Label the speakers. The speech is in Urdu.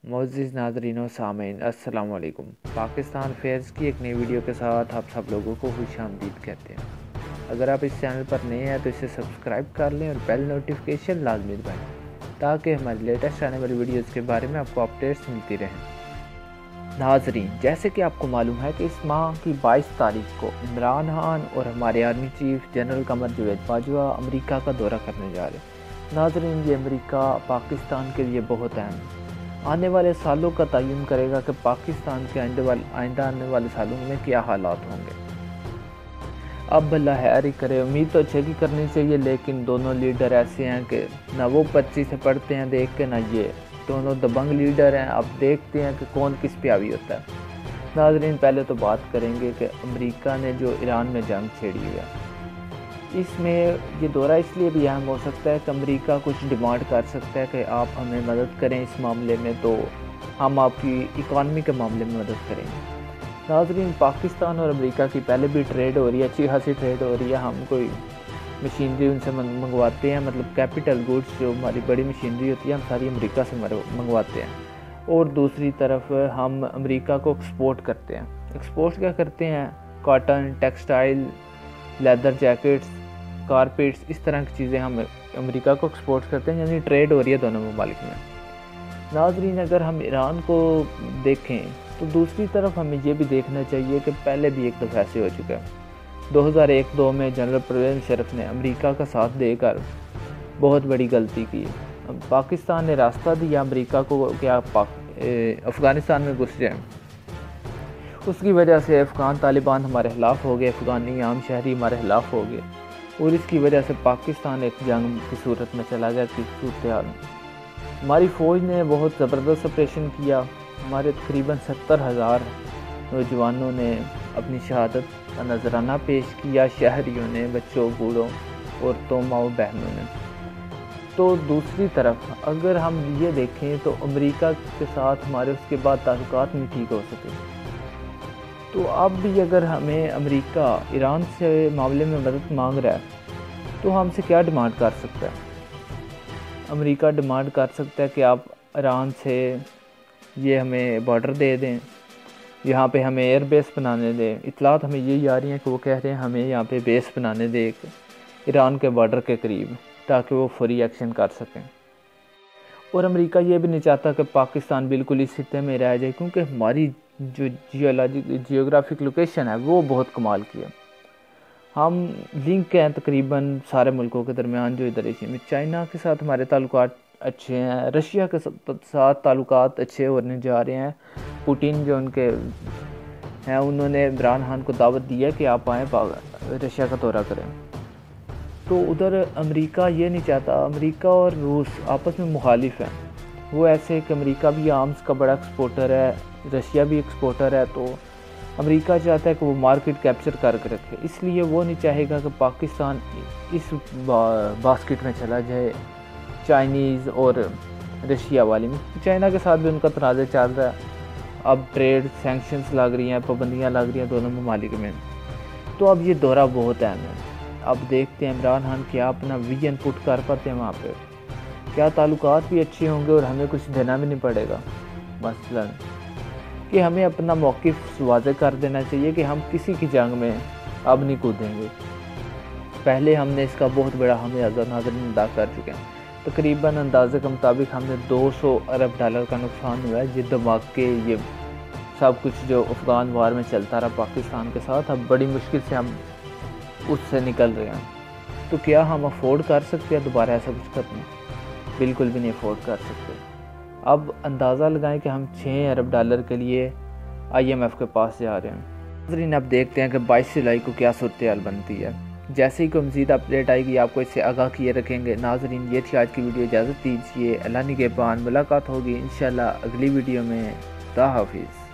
Speaker 1: معزز ناظرین و سامعین السلام علیکم۔ پاکستان فیئرز کی ایک نئی ویڈیو کے ساتھ آپ سب لوگوں کو خوش آمدید کہتے ہیں۔ اگر آپ اس چینل پر نئے ہیں تو اسے سبسکرائب کر لیں اور بیل نوٹیفیکیشن لازمی دبائیں تاکہ ہماری لیٹسٹ آنے والی ویڈیوز کے بارے میں آپ کو اپڈیٹس ملتی رہیں۔ ناظرین، جیسے کہ آپ کو معلوم ہے کہ اس ماہ کی 22 تاریخ کو عمران خان اور ہمارے army chief general Qamar Javed Bajwa امریکہ کا دورہ کرنے جا رہے ہیں۔ ناظرین، یہ امریکہ پاکستان کے لیے بہت اہم ہے، آنے والے سالوں کا تعین کرے گا کہ پاکستان کے آئندہ آنے والے سالوں میں کیا حالات ہوں گے۔ اب اللہ خیر ہی کرے، امید تو اچھے کی کرنی چاہیے، لیکن دونوں لیڈر ایسے ہیں کہ نہ وہ پرچی سے پڑھتے ہیں دیکھ کے، نہ یہ دونوں دبنگ لیڈر ہیں۔ اب دیکھتے ہیں کہ کون کس پہ حاوی ہوتا ہے۔ ناظرین، پہلے تو بات کریں گے کہ امریکہ نے جو ایران میں جنگ چھیڑی ہوئی ہے، اس میں یہ دورہ اس لیے بھی اہم ہو سکتا ہے کہ امریکہ کچھ ڈیمانڈ کر سکتا ہے کہ آپ ہمیں مدد کریں اس معاملے میں، تو ہم آپ کی اکانومی کے معاملے میں مدد کریں گے۔ ناظرین، پاکستان اور امریکہ کی پہلے بھی ٹریڈ ہو رہی ہے، اچھی خاصی ٹریڈ ہو رہی ہے۔ ہم کوئی مشینری ان سے منگواتے ہیں، مطلب کیپٹل گوڈس جو ہماری بڑی مشینری ہوتی ہے ہم ساری امریکہ سے منگواتے ہیں، اور دوسری طرف ہم امریکہ کو ایکسپورٹ کرتے ہیں۔ ایکسپورٹ کیا کرتے ہیں؟ Cotton, textile, leather jackets, carpets, اس طرح کی چیزیں ہم امریکہ کو ایکسپورٹ کرتے ہیں، یعنی ٹریڈ ہو رہی ہے دونوں ممالک میں۔ ناظرین، اگر ہم ایران کو دیکھیں تو دوسری طرف ہمیں یہ بھی دیکھنا چاہیے کہ پہلے بھی ایک دفعہ ایسے ہو چکا ہے۔ 2001-2 میں جنرل پرویز مشرف نے امریکہ کا ساتھ دے کر بہت بڑی غلطی کی۔ پاکستان نے راستہ دیا امریکہ کو کہ آپ افغانستان میں گھس جائیں، اس کی وجہ سے افغان طالبان ہمارے خلاف ہو گئے، افغانی عام شہری ہمارے خلاف ہو گئے، اور اس کی وجہ سے پاکستان ایک جنگ کی صورت میں چلا گیا کی صورتحال میں۔ ہماری فوج نے بہت زبردست آپریشن کیا، ہمارے تقریباً 70,000 نوجوانوں نے اپنی شہادت کا نذرانہ پیش کیا، شہریوں نے، بچوں، بوڑھوں، عورتوں، ماؤں بہنوں نے۔ تو دوسری طرف اگر ہم یہ دیکھیں تو امریکہ کے ساتھ ہمارے اس کے بعد تعلقات نہیں ٹھیک ہو سکے، تو اب بھی اگر ہمیں امریکہ ایران سے معاملے میں مدد مانگ رہا ہے تو ہم سے کیا ڈیمانڈ کر سکتا ہے؟ امریکہ ڈیمانڈ کر سکتا ہے کہ آپ ایران سے یہ ہمیں بارڈر دے دیں، یہاں پہ ہمیں ایئر بیس بنانے دیں۔ اطلاعات ہمیں یہی آ رہی ہیں کہ وہ کہہ رہے ہیں ہمیں یہاں پہ بیس بنانے دیں ایک ایران کے بارڈر کے قریب، تاکہ وہ فوری ایکشن کر سکیں۔ اور امریکہ یہ بھی نہیں چاہتا کہ پاکستان بالکل اس خطے میں رہ جائے، کیونکہ ہماری جو جیوگرافک لوکیشن ہے وہ بہت کمال کی ہے۔ ہم لنک ہیں تقریباً سارے ملکوں کے درمیان جو ادھر ایشیا میں۔ چائنا کے ساتھ ہمارے تعلقات اچھے ہیں، رشیا کے ساتھ تعلقات اچھے ہونے جا رہے ہیں۔ پوٹین جو ان کے ہیں، انہوں نے عمران خان کو دعوت دی ہے کہ آپ آئیں رشیا کا دورہ کریں۔ تو ادھر امریکہ یہ نہیں چاہتا، امریکہ اور روس آپس میں مخالف ہیں۔ وہ ایسے کہ امریکہ بھی آرمز کا بڑا ایکسپورٹر ہے، رشیا بھی ایکسپورٹر ہے، تو امریکہ چاہتا ہے کہ وہ مارکیٹ کیپچر کر کے رکھے، اس لیے وہ نہیں چاہے گا کہ پاکستان اس باسکٹ میں چلا جائے چائنیز اور رشیا والی میں۔ چائنا کے ساتھ بھی ان کا تنازع چل رہا ہے، اب ٹریڈ سینکشنز لگ رہی ہیں، پابندیاں لگ رہی ہیں دونوں ممالک میں۔ تو اب یہ دورہ بہت اہم ہے۔ اب دیکھتے ہیں عمران خان کیا اپنا ویژن پٹ کر پاتے ہیں وہاں پہ، کیا تعلقات بھی اچھے ہوں گے اور ہمیں کچھ دینا بھی نہیں پڑے گا۔ مثلاً کہ ہمیں اپنا موقف واضح کر دینا چاہیے کہ ہم کسی کی جنگ میں اب نہیں کودیں گے۔ پہلے ہم نے اس کا بہت بڑا خمیازہ ناظرین ادا کر چکے ہیں۔ تقریباً اندازے کے مطابق ہم نے $200 ارب کا نقصان ہوا ہے، یہ دھماکے، یہ سب کچھ جو افغان وار میں چلتا رہا پاکستان کے ساتھ، اب بڑی مشکل سے ہم اس سے نکل رہے ہیں۔ تو کیا ہم افورڈ کر سکتے ہیں دوبارہ ایسا کچھ کرنا؟ بالکل بھی نہیں افورڈ کر سکتے۔ اب اندازہ لگائیں کہ ہم $6 ارب کے لیے IMF کے پاس جا رہے ہیں۔ ناظرین، اب دیکھتے ہیں کہ 22 جولائی کو کیا صورتحال بنتی ہے۔ جیسے ہی کوئی مزید اپڈیٹ آئے گی آپ کو اس سے آگاہ کیے رکھیں گے۔ ناظرین، یہ تھی آج کی ویڈیو، اجازت دیجیے، اللہ نگہبان، ملاقات ہوگی انشاءاللہ اگلی ویڈیو میں۔ خدا حافظ۔